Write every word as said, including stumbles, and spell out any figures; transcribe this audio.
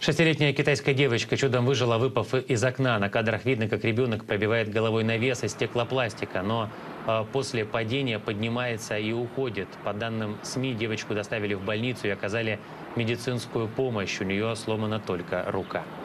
Шестилетняя китайская девочка чудом выжила, выпав из окна. На кадрах видно, как ребенок пробивает головой навес из стеклопластика, но э, после падения поднимается и уходит. По данным СМИ, девочку доставили в больницу и оказали медицинскую помощь. У нее сломана только рука.